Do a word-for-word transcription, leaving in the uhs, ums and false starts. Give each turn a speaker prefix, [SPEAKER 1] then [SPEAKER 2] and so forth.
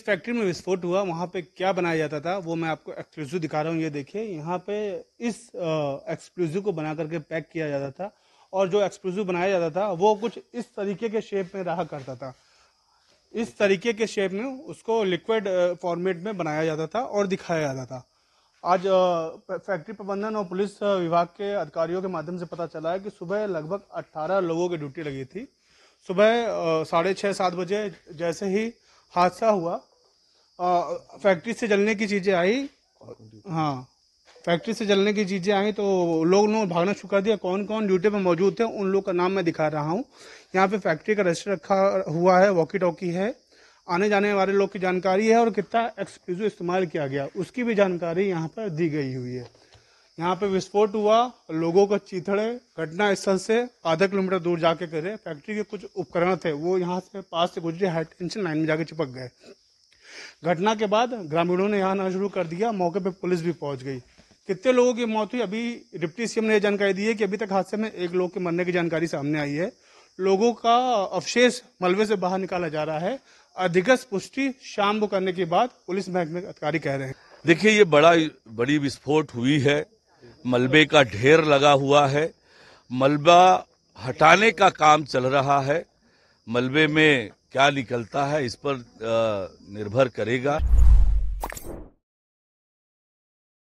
[SPEAKER 1] जिस फैक्ट्री में विस्फोट हुआ वहाँ पे क्या बनाया जाता था वो मैं आपको एक्सक्लूसिव दिखा रहा हूँ। ये देखिए, यहाँ पे इस एक्सक्लूसिव को बना करके पैक किया जाता था और जो एक्सक्लूसिव बनाया जाता था वो कुछ इस तरीके के शेप में रहा करता था। इस तरीके के शेप में उसको लिक्विड फॉर्मेट में बनाया जाता था और दिखाया जाता था। आज फैक्ट्री प्रबंधन और पुलिस विभाग के अधिकारियों के माध्यम से पता चला है कि सुबह लगभग अट्ठारह लोगों की ड्यूटी लगी थी। सुबह साढ़े छः सात बजे जैसे ही हादसा हुआ, फैक्ट्री से जलने की चीज़ें आई, हाँ फैक्ट्री से जलने की चीज़ें आई तो लोग ने भागना शुरू कर दिया। कौन कौन ड्यूटी पर मौजूद थे उन लोग का नाम मैं दिखा रहा हूँ। यहाँ पे फैक्ट्री का रजिस्टर रखा हुआ है, वॉकी टॉकी है, आने जाने वाले लोग की जानकारी है और कितना एक्सप्लोजिव इस्तेमाल किया गया उसकी भी जानकारी यहाँ पर दी गई हुई है। यहाँ पे विस्फोट हुआ, लोगों को चीथड़े घटना स्थल से आधा किलोमीटर दूर जाके करे। फैक्ट्री के कुछ उपकरण थे वो यहाँ से पास से गुजरे, हाई टेंशन लाइन में जाके चिपक गए। घटना के बाद ग्रामीणों ने यहाँ आना शुरू कर दिया, मौके पे पुलिस भी पहुंच गई। कितने लोगों की मौत हुई, अभी डिप्टी सीएम ने यह जानकारी दी है कि अभी तक हादसे में एक लोग के मरने की जानकारी सामने आई है। लोगों का अवशेष मलबे से बाहर निकाला जा रहा है। अधिकृत पुष्टि शाम को करने के बाद पुलिस महकमे के अधिकारी कह रहे हैं।
[SPEAKER 2] देखिए, ये बड़ा बड़ी विस्फोट हुई है, मलबे का ढेर लगा हुआ है, मलबा हटाने का काम चल रहा है। मलबे में क्या निकलता है इस पर निर्भर करेगा।